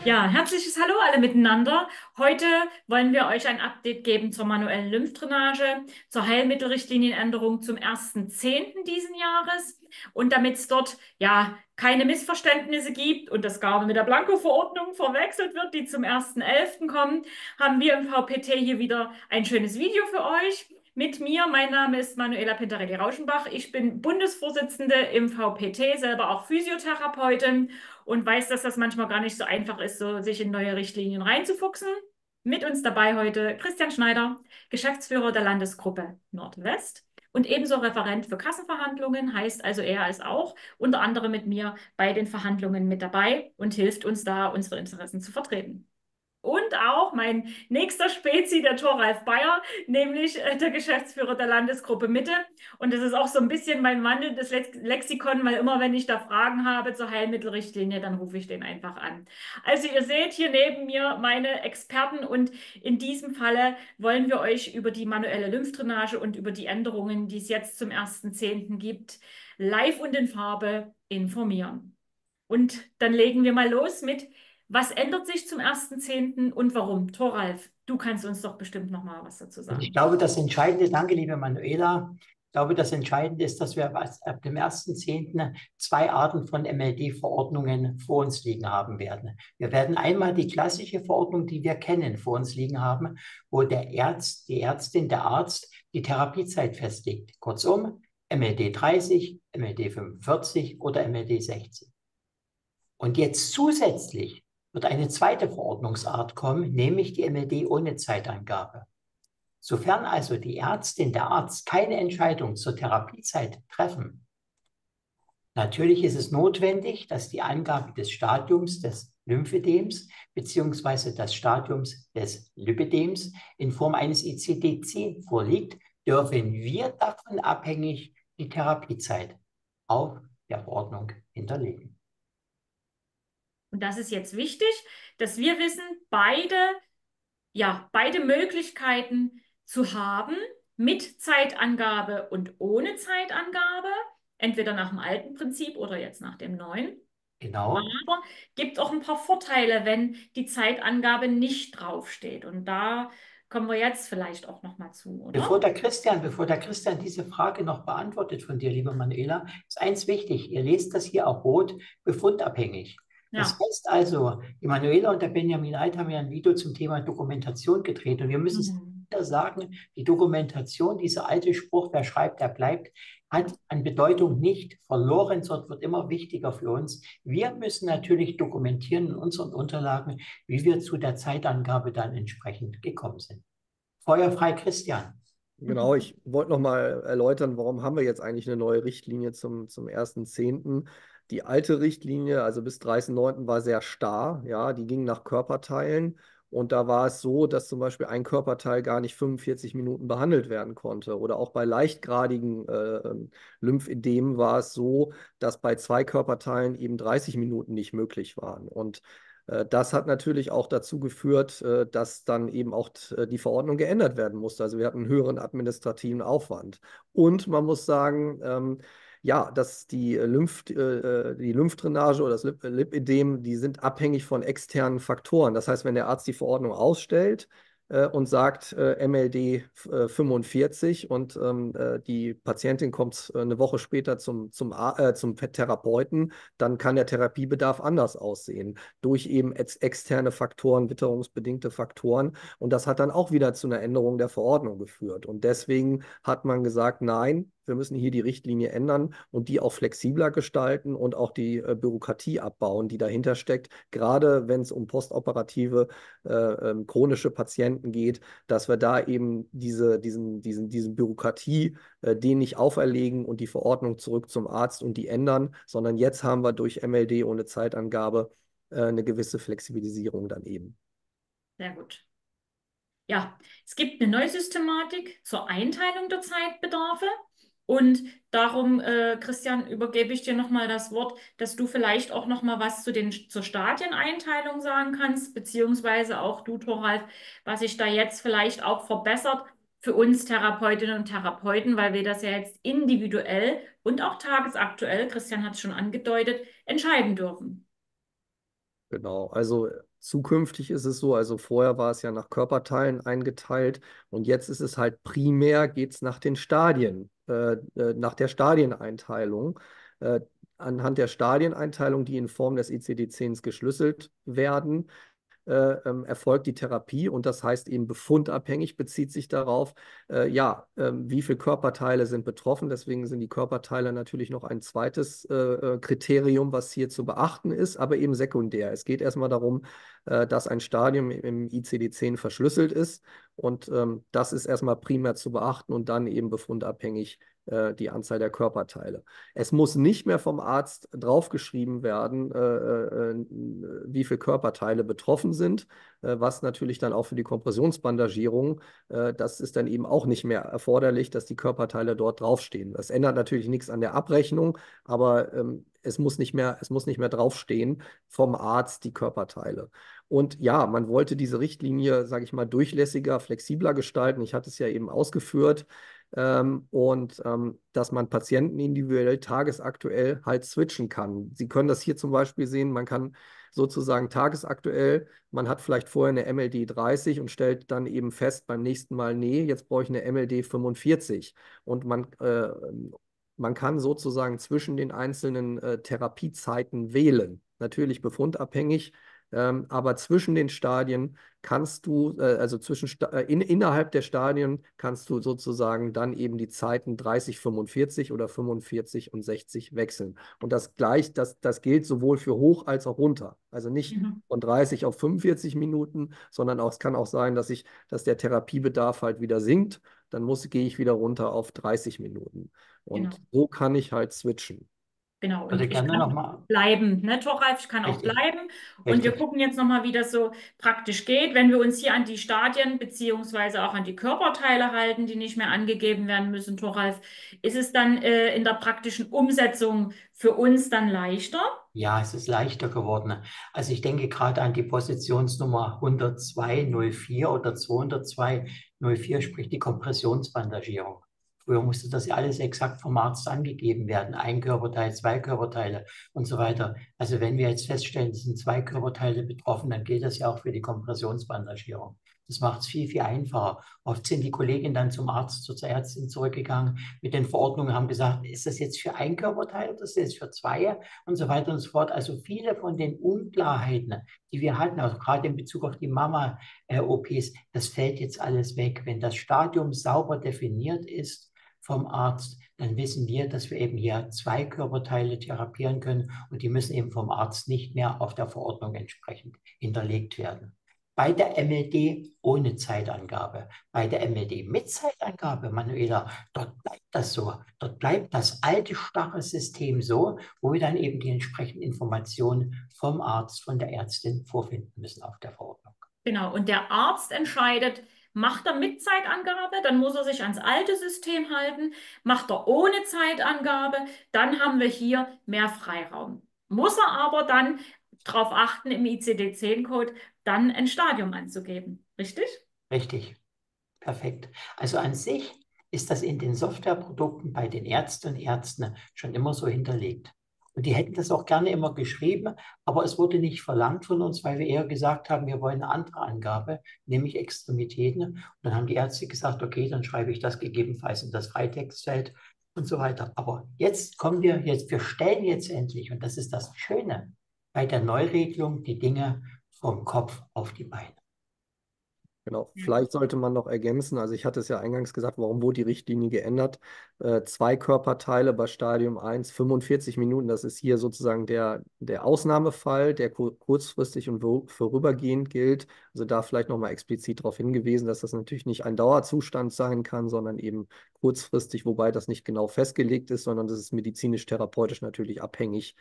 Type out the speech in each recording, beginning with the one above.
Ja, herzliches Hallo alle miteinander. Heute wollen wir euch ein Update geben zur manuellen Lymphdrainage, zur Heilmittelrichtlinienänderung zum 1.10. diesen Jahres. Und damit es dort ja keine Missverständnisse gibt und das gar mit der Blanko-Verordnung verwechselt wird, die zum 1.11. kommt, haben wir im VPT hier wieder ein schönes Video für euch. Mit mir, mein Name ist Manuela Pintarelli-Rauschenbach. Ich bin Bundesvorsitzende im VPT, selber auch Physiotherapeutin und weiß, dass das manchmal gar nicht so einfach ist, so sich in neue Richtlinien reinzufuchsen. Mit uns dabei heute Christian Schneider, Geschäftsführer der Landesgruppe Nordwest und ebenso Referent für Kassenverhandlungen, heißt also er ist auch unter anderem mit mir bei den Verhandlungen mit dabei und hilft uns da, unsere Interessen zu vertreten. Und auch mein nächster Spezi, der Thoralf Bayer, nämlich der Geschäftsführer der Landesgruppe Mitte. Und das ist auch so ein bisschen mein wandelndes Lexikon, weil immer, wenn ich da Fragen habe zur Heilmittelrichtlinie, dann rufe ich den einfach an. Also ihr seht hier neben mir meine Experten und in diesem Falle wollen wir euch über die manuelle Lymphdrainage und über die Änderungen, die es jetzt zum 1.10. gibt, live und in Farbe informieren. Und dann legen wir mal los mit, was ändert sich zum 1.10. und warum? Thoralf, du kannst uns doch bestimmt noch mal was dazu Und ich sagen. glaube, das Entscheidende, danke, liebe Manuela, ich glaube, das Entscheidende ist, dass wir ab dem 1.10. zwei Arten von MLD-Verordnungen vor uns liegen haben werden. Wir werden einmal die klassische Verordnung, die wir kennen, vor uns liegen haben, wo der Arzt, die Ärztin, der Arzt die Therapiezeit festlegt. Kurzum, MLD 30, MLD 45 oder MLD 60. Und jetzt zusätzlich wird eine zweite Verordnungsart kommen, nämlich die MLD ohne Zeitangabe. Sofern also die Ärztin, der Arzt keine Entscheidung zur Therapiezeit treffen, natürlich ist es notwendig, dass die Angabe des Stadiums des Lymphedems bzw. des Stadiums des Lipidems in Form eines ICD-10 vorliegt, dürfen wir davon abhängig die Therapiezeit auf der Verordnung hinterlegen. Und das ist jetzt wichtig, dass wir wissen, beide Möglichkeiten zu haben, mit Zeitangabe und ohne Zeitangabe, entweder nach dem alten Prinzip oder jetzt nach dem neuen. Genau. Aber gibt auch ein paar Vorteile, wenn die Zeitangabe nicht draufsteht. Und da kommen wir jetzt vielleicht auch noch mal zu, oder? Bevor der Christian diese Frage noch beantwortet von dir, liebe Manuela, ist eins wichtig. Ihr lest das hier auch rot, befundabhängig. Das Ja. heißt also, die Manuela und der Benjamin Eid haben ja ein Video zum Thema Dokumentation gedreht und wir müssen es Mhm. wieder sagen, die Dokumentation, dieser alte Spruch, wer schreibt, der bleibt, hat an Bedeutung nicht verloren, sondern wird immer wichtiger für uns. Wir müssen natürlich dokumentieren in unseren Unterlagen, wie wir zu der Zeitangabe dann entsprechend gekommen sind. Feuerfrei, Christian. Genau, ich wollte noch mal erläutern, warum haben wir jetzt eigentlich eine neue Richtlinie zum 1.10. Die alte Richtlinie, also bis 30.09. war sehr starr, ja, die ging nach Körperteilen und da war es so, dass zum Beispiel ein Körperteil gar nicht 45 Minuten behandelt werden konnte. Oder auch bei leichtgradigen Lymphödemen war es so, dass bei zwei Körperteilen eben 30 Minuten nicht möglich waren. Und das hat natürlich auch dazu geführt, dass dann eben auch die Verordnung geändert werden musste. Also wir hatten einen höheren administrativen Aufwand. Und man muss sagen, ja, dass die Lymphdrainage oder das Lipödem, die sind abhängig von externen Faktoren. Das heißt, wenn der Arzt die Verordnung ausstellt, und sagt MLD 45 und die Patientin kommt eine Woche später zum Therapeuten, dann kann der Therapiebedarf anders aussehen durch eben externe Faktoren, witterungsbedingte Faktoren. Und das hat dann auch wieder zu einer Änderung der Verordnung geführt. Und deswegen hat man gesagt, nein, wir müssen hier die Richtlinie ändern und die auch flexibler gestalten und auch die Bürokratie abbauen, die dahinter steckt, gerade wenn es um postoperative chronische Patienten geht, dass wir da eben diese Bürokratie denen nicht auferlegen und die Verordnung zurück zum Arzt und die ändern, sondern jetzt haben wir durch MLD ohne Zeitangabe eine gewisse Flexibilisierung dann eben. Sehr gut. Ja, es gibt eine neue Systematik zur Einteilung der Zeitbedarfe. Und darum, Christian, übergebe ich dir nochmal das Wort, dass du vielleicht auch nochmal was zur Stadieneinteilung sagen kannst, beziehungsweise auch du, Thoralf, was sich da jetzt vielleicht auch verbessert für uns Therapeutinnen und Therapeuten, weil wir das ja jetzt individuell und auch tagesaktuell, Christian hat es schon angedeutet, entscheiden dürfen. Genau, also Zukünftig ist es so, also vorher war es ja nach Körperteilen eingeteilt und jetzt ist es halt primär, geht es nach den Stadien, nach der Stadieneinteilung. Äh, Anhand der Stadieneinteilung, die in Form des ICD-10s geschlüsselt werden, erfolgt die Therapie und das heißt eben befundabhängig bezieht sich darauf, wie viele Körperteile sind betroffen. Deswegen sind die Körperteile natürlich noch ein zweites Kriterium, was hier zu beachten ist, aber eben sekundär. Es geht erstmal darum, dass ein Stadium im ICD-10 verschlüsselt ist und das ist erstmal primär zu beachten und dann eben befundabhängig die Anzahl der Körperteile. Es muss nicht mehr vom Arzt draufgeschrieben werden, wie viele Körperteile betroffen sind, was natürlich dann auch für die Kompressionsbandagierung, das ist dann eben auch nicht mehr erforderlich, dass die Körperteile dort draufstehen. Das ändert natürlich nichts an der Abrechnung, aber es muss nicht mehr draufstehen vom Arzt die Körperteile. Und ja, man wollte diese Richtlinie, sage ich mal, durchlässiger, flexibler gestalten. Ich hatte es ja eben ausgeführt. Dass man Patienten individuell tagesaktuell halt switchen kann. Sie können das hier zum Beispiel sehen, man kann sozusagen tagesaktuell, man hat vielleicht vorher eine MLD 30 und stellt dann eben fest beim nächsten Mal, nee, jetzt brauche ich eine MLD 45 und man kann sozusagen zwischen den einzelnen Therapiezeiten wählen, natürlich befundabhängig, aber zwischen den Stadien kannst du, also innerhalb der Stadien kannst du sozusagen dann eben die Zeiten 30, 45 oder 45 und 60 wechseln. Und das gilt sowohl für hoch als auch runter. Also nicht von 30 auf 45 Minuten, sondern es kann auch sein, dass der Therapiebedarf halt wieder sinkt. Dann gehe ich wieder runter auf 30 Minuten. Und Genau. so kann ich halt switchen. Genau, Ich würde und ich gerne kann auch nochmal, bleiben, ne, Thoralf, ich kann auch richtig, bleiben. Und wir richtig. gucken jetzt nochmal, wie das so praktisch geht, wenn wir uns hier an die Stadien beziehungsweise auch an die Körperteile halten, die nicht mehr angegeben werden müssen, Thoralf. Ist es dann in der praktischen Umsetzung für uns dann leichter? Ja, es ist leichter geworden. Also ich denke gerade an die Positionsnummer 10204 oder 20204, sprich die Kompressionsbandagierung. Früher musste das ja alles exakt vom Arzt angegeben werden. Ein Körperteil, zwei Körperteile und so weiter. Also wenn wir jetzt feststellen, es sind zwei Körperteile betroffen, dann gilt das ja auch für die Kompressionsbandagierung. Das macht es viel, viel einfacher. Oft sind die Kolleginnen dann zum Arzt, zur Ärztin zurückgegangen mit den Verordnungen, haben gesagt, ist das jetzt für ein Körperteil oder ist das jetzt für zwei? Und so weiter und so fort. Also viele von den Unklarheiten, die wir hatten, also gerade in Bezug auf die Mama-OPs, das fällt jetzt alles weg. Wenn das Stadium sauber definiert ist vom Arzt, dann wissen wir, dass wir eben hier zwei Körperteile therapieren können und die müssen eben vom Arzt nicht mehr auf der Verordnung entsprechend hinterlegt werden. Bei der MLD ohne Zeitangabe, bei der MLD mit Zeitangabe, Manuela, dort bleibt das so. Dort bleibt das alte starre System so, wo wir dann eben die entsprechenden Informationen vom Arzt, von der Ärztin vorfinden müssen auf der Verordnung. Genau, und der Arzt entscheidet, macht er mit Zeitangabe, dann muss er sich ans alte System halten. Macht er ohne Zeitangabe, dann haben wir hier mehr Freiraum. Muss er aber dann darauf achten, im ICD-10-Code dann ein Stadium anzugeben. Richtig? Richtig, perfekt. Also an sich ist das in den Softwareprodukten bei den Ärzten und Ärzten schon immer so hinterlegt. Und die hätten das auch gerne immer geschrieben, aber es wurde nicht verlangt von uns, weil wir eher gesagt haben, wir wollen eine andere Angabe, nämlich Extremitäten. Und dann haben die Ärzte gesagt, okay, dann schreibe ich das gegebenenfalls in das Freitextfeld und so weiter. Aber jetzt wir stellen jetzt endlich, und das ist das Schöne, bei der Neuregelung die Dinge vom Kopf auf die Beine. Genau, Sehr gut. vielleicht sollte man noch ergänzen, also ich hatte es ja eingangs gesagt, warum wurde die Richtlinie geändert? Zwei Körperteile bei Stadium 1, 45 Minuten, das ist hier sozusagen der Ausnahmefall, der kurzfristig und vorübergehend gilt. Also da vielleicht nochmal explizit darauf hingewiesen, dass das natürlich nicht ein Dauerzustand sein kann, sondern eben kurzfristig, wobei das nicht genau festgelegt ist, sondern das ist medizinisch-therapeutisch natürlich abhängig,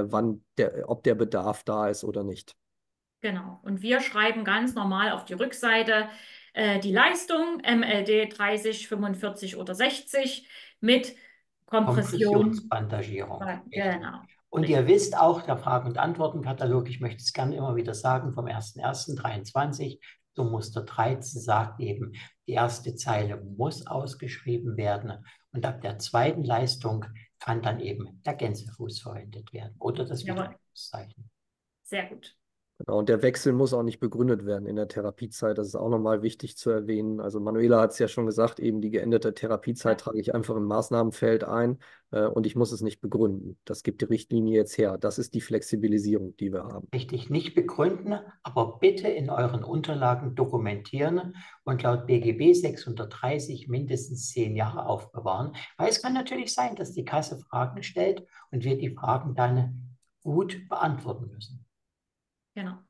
ob der Bedarf da ist oder nicht. Genau. Und wir schreiben ganz normal auf die Rückseite die Leistung, MLD 30, 45 oder 60 mit Kompression. Kompressionsbandagierung, richtig. Genau. Und ihr Richtig. wisst auch, der Fragen- und Antwortenkatalog, ich möchte es gerne immer wieder sagen, vom 01.01.23, so Muster 13 sagt eben, die erste Zeile muss ausgeschrieben werden und ab der zweiten Leistung kann dann eben der Gänsefuß verwendet werden oder das Jawohl. Wiederholungszeichen. Sehr gut. Genau, und der Wechsel muss auch nicht begründet werden in der Therapiezeit. Das ist auch nochmal wichtig zu erwähnen. Also Manuela hat es ja schon gesagt, eben die geänderte Therapiezeit Ja. trage ich einfach im Maßnahmenfeld ein und ich muss es nicht begründen. Das gibt die Richtlinie jetzt her. Das ist die Flexibilisierung, die wir haben. Richtig, nicht begründen, aber bitte in euren Unterlagen dokumentieren und laut BGB 630 mindestens 10 Jahre aufbewahren. Weil es kann natürlich sein, dass die Kasse Fragen stellt und wir die Fragen dann gut beantworten müssen. Genau.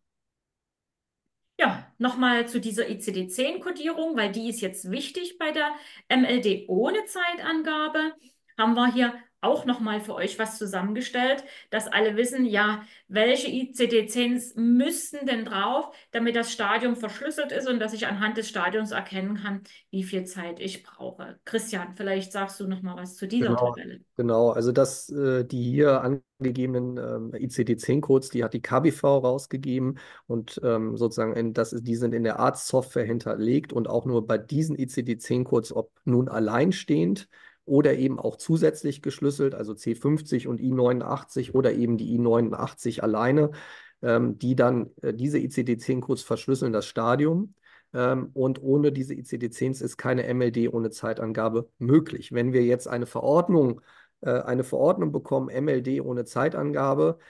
Ja, nochmal zu dieser ICD-10-Kodierung, weil die ist jetzt wichtig bei der MLD ohne Zeitangabe. Haben wir hier auch nochmal für euch was zusammengestellt, dass alle wissen, ja, welche ICD-10s müssten denn drauf, damit das Stadium verschlüsselt ist und dass ich anhand des Stadiums erkennen kann, wie viel Zeit ich brauche. Christian, vielleicht sagst du nochmal was zu dieser Genau, Tabelle. genau. Also die hier angegebenen ICD-10-Codes, die hat die KBV rausgegeben und sozusagen die sind in der Arztsoftware hinterlegt und auch nur bei diesen ICD-10-Codes, ob nun alleinstehend oder eben auch zusätzlich geschlüsselt, also C50 und I89 oder eben die I89 alleine, diese ICD-10-Codes verschlüsseln das Stadium. Und ohne diese ICD-10s ist keine MLD ohne Zeitangabe möglich. Wenn wir jetzt eine Verordnung bekommen, MLD ohne Zeitangabe,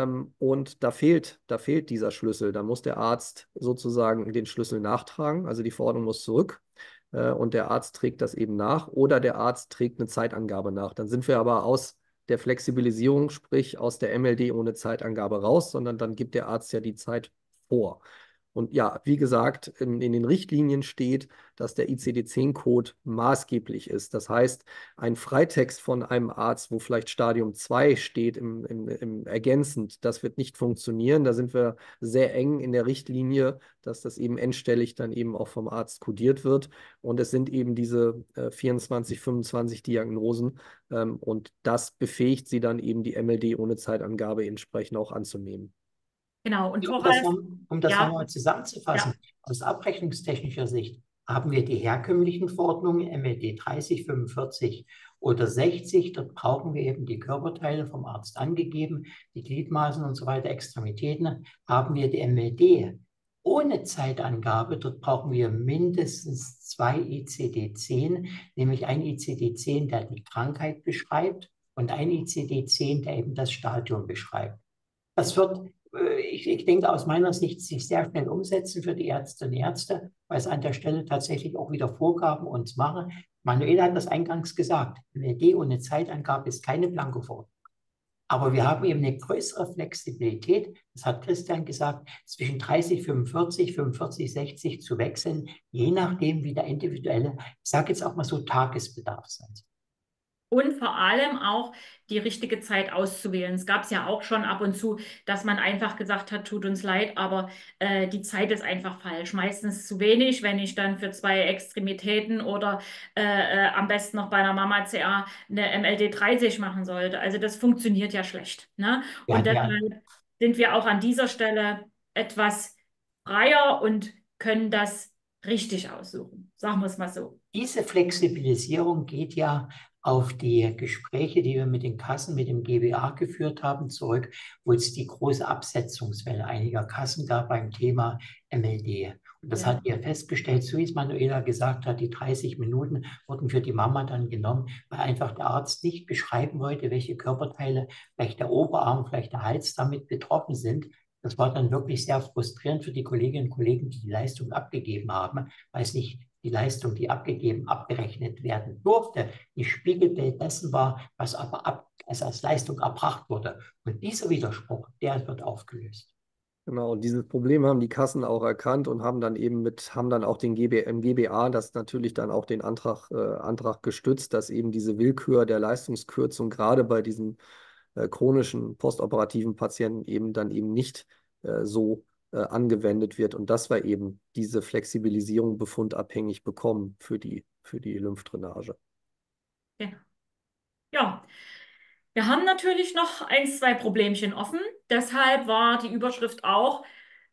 und da fehlt dieser Schlüssel, dann muss der Arzt sozusagen den Schlüssel nachtragen, also die Verordnung muss zurück. Und der Arzt trägt das eben nach oder der Arzt trägt eine Zeitangabe nach. Dann sind wir aber aus der Flexibilisierung, sprich aus der MLD ohne Zeitangabe raus, sondern dann gibt der Arzt ja die Zeit vor. Und ja, wie gesagt, in den Richtlinien steht, dass der ICD-10-Code maßgeblich ist. Das heißt, ein Freitext von einem Arzt, wo vielleicht Stadium 2 steht im ergänzend, das wird nicht funktionieren. Da sind wir sehr eng in der Richtlinie, dass das eben endstellig dann eben auch vom Arzt kodiert wird. Und es sind eben diese 24, 25 Diagnosen. Und das befähigt sie dann eben, die MLD ohne Zeitangabe entsprechend auch anzunehmen. Genau, und Ja, Thoralf, um das ja, nochmal zusammenzufassen, ja. aus abrechnungstechnischer Sicht haben wir die herkömmlichen Verordnungen MED 30, 45 oder 60. Dort brauchen wir eben die Körperteile vom Arzt angegeben, die Gliedmaßen und so weiter, Extremitäten. Haben wir die MED ohne Zeitangabe, dort brauchen wir mindestens 2 ICD-10, nämlich ein ICD-10, der die Krankheit beschreibt und ein ICD-10, der eben das Stadium beschreibt. Das wird, ich denke, aus meiner Sicht sich sehr schnell umsetzen für die Ärztinnen und Ärzte, weil es an der Stelle tatsächlich auch wieder Vorgaben uns machen. Manuela hat das eingangs gesagt, eine Idee ohne Zeitangabe ist keine Blankoverordnung. Aber wir haben eben eine größere Flexibilität, das hat Christian gesagt, zwischen 30, 45, 45, 60 zu wechseln, je nachdem, wie der individuelle, ich sage jetzt auch mal so, Tagesbedarf sein. Und vor allem auch die richtige Zeit auszuwählen. Es gab es ja auch schon ab und zu, dass man einfach gesagt hat, tut uns leid, aber die Zeit ist einfach falsch. Meistens zu wenig, wenn ich dann für 2 Extremitäten oder am besten noch bei einer Mama-CA eine MLD 30 machen sollte. Also das funktioniert ja schlecht, ne? Wir Und hatten ja deshalb sind wir auch an dieser Stelle etwas freier und können das richtig aussuchen. Sagen wir es mal so. Diese Flexibilisierung geht ja auf die Gespräche, die wir mit den Kassen, mit dem GBA geführt haben, zurück, wo es die große Absetzungswelle einiger Kassen gab beim Thema MLD. Und das Ja. hat ihr festgestellt, so wie es Manuela gesagt hat, die 30 Minuten wurden für die Mama dann genommen, weil einfach der Arzt nicht beschreiben wollte, welche Körperteile, vielleicht der Oberarm, vielleicht der Hals damit betroffen sind. Das war dann wirklich sehr frustrierend für die Kolleginnen und Kollegen, die die Leistung abgegeben haben, weil es nicht die Leistung, die abgerechnet werden durfte, nicht Spiegelbild dessen war, was aber als Leistung erbracht wurde. Und dieser Widerspruch, der wird aufgelöst. Genau, und dieses Problem haben die Kassen auch erkannt und haben dann auch im GBA das natürlich dann auch den Antrag gestützt, dass eben diese Willkür der Leistungskürzung gerade bei diesen chronischen postoperativen Patienten eben nicht so angewendet wird. Und dass wir eben diese Flexibilisierung befundabhängig bekommen für die Lymphdrainage. Genau. Ja, wir haben natürlich noch 1, 2 Problemchen offen. Deshalb war die Überschrift auch,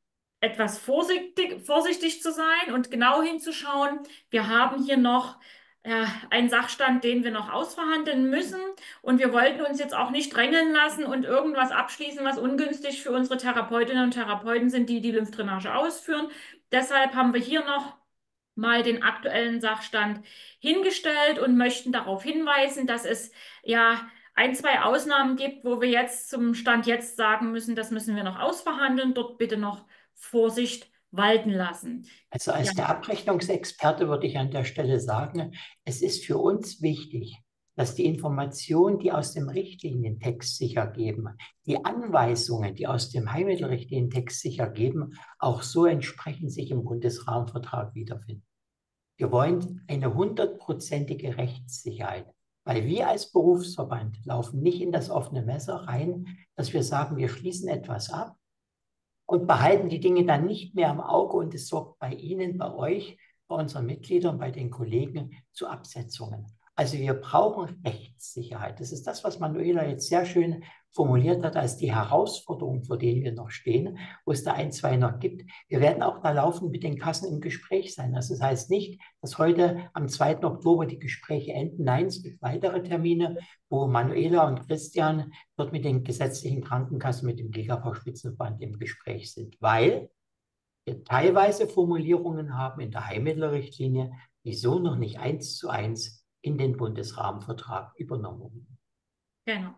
etwas vorsichtig zu sein und genau hinzuschauen. Wir haben hier noch ja, ein Sachstand, den wir noch ausverhandeln müssen. Und wir wollten uns jetzt auch nicht drängeln lassen und irgendwas abschließen, was ungünstig für unsere Therapeutinnen und Therapeuten sind, die die Lymphdrainage ausführen. Deshalb haben wir hier noch mal den aktuellen Sachstand hingestellt und möchten darauf hinweisen, dass es ja ein, zwei Ausnahmen gibt, wo wir jetzt zum Stand jetzt sagen müssen, das müssen wir noch ausverhandeln. Dort bitte noch Vorsicht walten lassen. Also Ja, als der Abrechnungsexperte würde ich an der Stelle sagen, es ist für uns wichtig, dass die Informationen, die aus dem Richtlinientext sich ergeben, die Anweisungen, die aus dem Heilmittelrichtlinientext sich ergeben, auch so entsprechend sich im Bundesrahmenvertrag wiederfinden. Wir wollen eine 100%ige Rechtssicherheit, weil wir als Berufsverband laufen nicht in das offene Messer rein, dass wir sagen, wir schließen etwas ab und behalten die Dinge dann nicht mehr im Auge und es sorgt bei Ihnen, bei euch, bei unseren Mitgliedern, bei den Kollegen zu Absetzungen. Also wir brauchen Rechtssicherheit. Das ist das, was Manuela jetzt sehr schön formuliert hat als die Herausforderung, vor denen wir noch stehen, wo es da ein, zwei noch gibt. Wir werden auch da laufend mit den Kassen im Gespräch sein. Also das heißt nicht, dass heute am 2. Oktober die Gespräche enden. Nein, es gibt weitere Termine, wo Manuela und Christian dort mit den gesetzlichen Krankenkassen, mit dem GKV-Spitzenverband im Gespräch sind, weil wir teilweise Formulierungen haben in der Heilmittelrichtlinie, die so noch nicht 1:1 in den Bundesrahmenvertrag übernommen wurden. genau.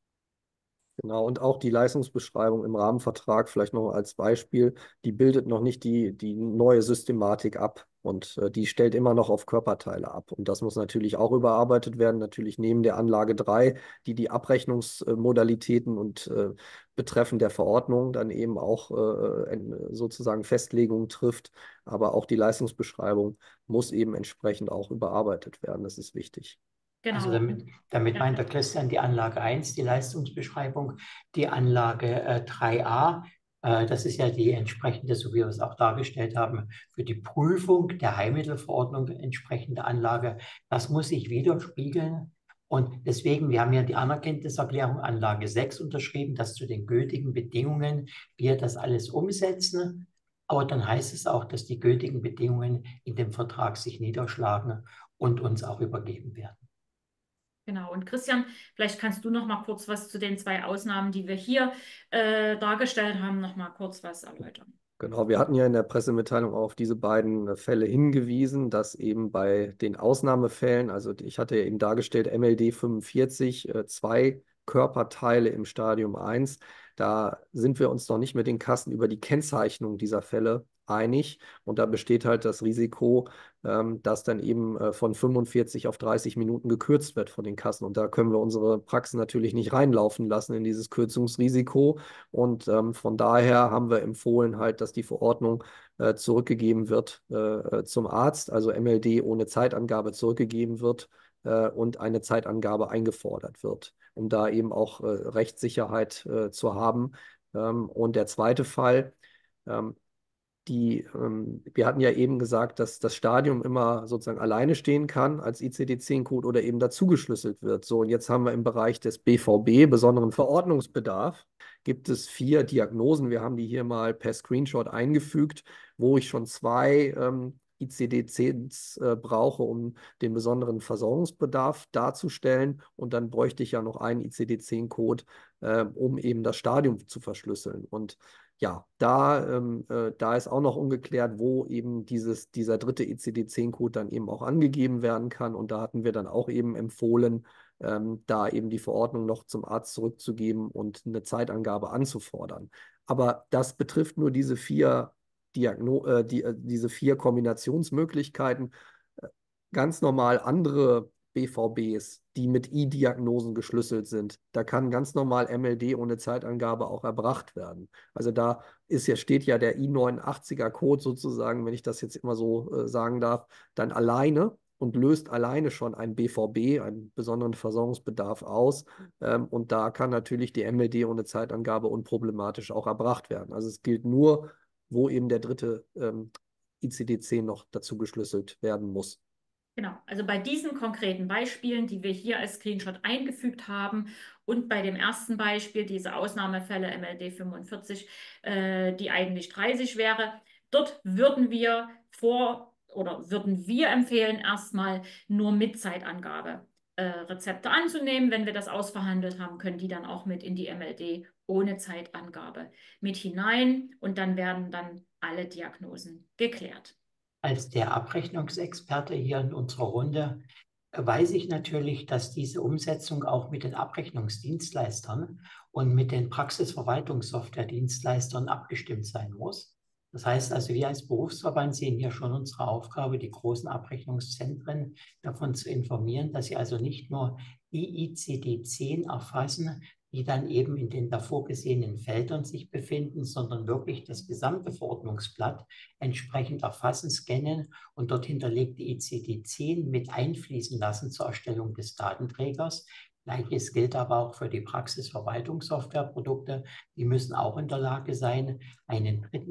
Genau, und auch die Leistungsbeschreibung im Rahmenvertrag, vielleicht noch als Beispiel, die bildet noch nicht die neue Systematik ab und die stellt immer noch auf Körperteile ab. Und das muss natürlich auch überarbeitet werden, natürlich neben der Anlage 3, die die Abrechnungsmodalitäten und betreffend der Verordnung dann eben auch sozusagen Festlegungen trifft. Aber auch die Leistungsbeschreibung muss eben entsprechend auch überarbeitet werden. Das ist wichtig. Also Genau. damit Ja, meint der Christian die Anlage 1, die Leistungsbeschreibung, die Anlage 3a, das ist ja die entsprechende, so wie wir es auch dargestellt haben, für die Prüfung der Heilmittelverordnung entsprechende Anlage. Das muss sich widerspiegeln. Und deswegen, wir haben ja die Anerkenntniserklärung Anlage 6 unterschrieben, dass zu den gültigen Bedingungen wir das alles umsetzen. Aber dann heißt es auch, dass die gültigen Bedingungen in dem Vertrag sich niederschlagen und uns auch übergeben werden. genau. Und Christian, vielleicht kannst du noch mal kurz was zu den zwei Ausnahmen, die wir hier dargestellt haben, noch mal kurz was erläutern. Genau, wir hatten ja in der Pressemitteilung auch auf diese beiden Fälle hingewiesen, dass eben bei den Ausnahmefällen, also ich hatte ja eben dargestellt, MLD 45, zwei Körperteile im Stadium 1, da sind wir uns noch nicht mit den Kassen über die Kennzeichnung dieser Fälle einig und da besteht halt das Risiko, dass dann eben von 45 auf 30 Minuten gekürzt wird von den Kassen und da können wir unsere Praxen natürlich nicht reinlaufen lassen in dieses Kürzungsrisiko. Und von daher haben wir empfohlen halt, dass die Verordnung zurückgegeben wird zum Arzt, also MLD ohne Zeitangabe zurückgegeben wird und eine Zeitangabe eingefordert wird, um da eben auch Rechtssicherheit zu haben. Und der zweite Fall, ähm, wir hatten ja eben gesagt, dass das Stadium immer sozusagen alleine stehen kann als ICD-10-Code oder eben dazugeschlüsselt wird. So, und jetzt haben wir im Bereich des BVB, besonderen Verordnungsbedarf, gibt es 4 Diagnosen. Wir haben die hier mal per Screenshot eingefügt, wo ich schon 2 ICD-10s brauche, um den besonderen Versorgungsbedarf darzustellen. Und dann bräuchte ich ja noch einen ICD-10-Code, um eben das Stadium zu verschlüsseln. Und ja, da ist auch noch ungeklärt, wo eben dieser dritte ICD-10-Code dann eben auch angegeben werden kann. Und da hatten wir dann auch eben empfohlen, da eben die Verordnung noch zum Arzt zurückzugeben und eine Zeitangabe anzufordern. Aber das betrifft nur diese 4 diese 4 Kombinationsmöglichkeiten. Ganz normal andere BVBs, die mit I-Diagnosen geschlüsselt sind. Da kann ganz normal MLD ohne Zeitangabe auch erbracht werden. Also da steht ja der I89er-Code sozusagen, wenn ich das jetzt immer so sagen darf, dann alleine und löst alleine schon einen BVB, einen besonderen Versorgungsbedarf aus. Und da kann natürlich die MLD ohne Zeitangabe unproblematisch auch erbracht werden. Also es gilt nur, wo eben der dritte ICD-10 noch dazu geschlüsselt werden muss. Genau, also bei diesen konkreten Beispielen, die wir hier als Screenshot eingefügt haben und bei dem ersten Beispiel, diese Ausnahmefälle MLD 45, die eigentlich 30 wäre, dort würden wir vor oder würden wir empfehlen, erstmal nur mit Zeitangabe Rezepte anzunehmen. Wenn wir das ausverhandelt haben, können die dann auch mit in die MLD ohne Zeitangabe mit hinein und dann werden dann alle Diagnosen geklärt. Als der Abrechnungsexperte hier in unserer Runde weiß ich natürlich, dass diese Umsetzung auch mit den Abrechnungsdienstleistern und mit den Praxisverwaltungssoftware-Dienstleistern abgestimmt sein muss. Das heißt also, wir als Berufsverband sehen hier schon unsere Aufgabe, die großen Abrechnungszentren davon zu informieren, dass sie also nicht nur die ICD-10 erfassen, die dann eben in den davor gesehenen Feldern sich befinden, sondern wirklich das gesamte Verordnungsblatt entsprechend erfassen, scannen und dort hinterlegte ICD-10 mit einfließen lassen zur Erstellung des Datenträgers. Gleiches gilt aber auch für die Praxisverwaltungssoftwareprodukte. Die müssen auch in der Lage sein, einen dritten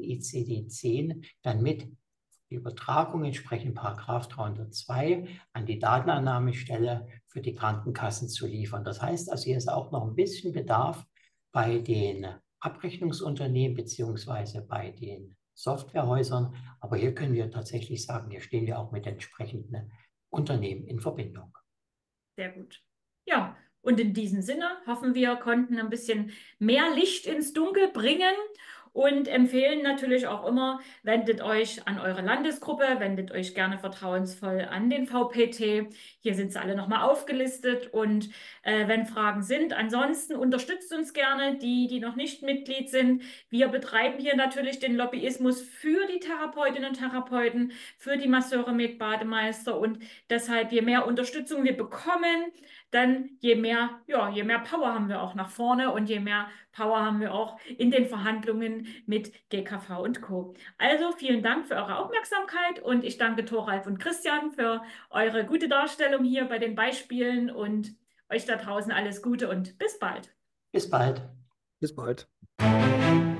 ICD-10 dann mit die Übertragung entsprechend § 302 an die Datenannahmestelle für die Krankenkassen zu liefern. Das heißt also, hier ist auch noch ein bisschen Bedarf bei den Abrechnungsunternehmen beziehungsweise bei den Softwarehäusern. Aber hier können wir tatsächlich sagen, hier stehen wir auch mit entsprechenden Unternehmen in Verbindung. Sehr gut. Ja, und in diesem Sinne hoffen wir, konnten ein bisschen mehr Licht ins Dunkel bringen und empfehlen natürlich auch immer, wendet euch an eure Landesgruppe, wendet euch gerne vertrauensvoll an den VPT. Hier sind sie alle nochmal aufgelistet und wenn Fragen sind, ansonsten unterstützt uns gerne, die noch nicht Mitglied sind. Wir betreiben hier natürlich den Lobbyismus für die Therapeutinnen und Therapeuten, für die Masseure mit Bademeister und deshalb, je mehr Unterstützung wir bekommen, dann je mehr Power haben wir auch nach vorne und je mehr Power haben wir auch in den Verhandlungen mit GKV und Co. Also vielen Dank für eure Aufmerksamkeit und ich danke Thoralf und Christian für eure gute Darstellung hier bei den Beispielen und euch da draußen alles Gute und bis bald. Bis bald. Bis bald.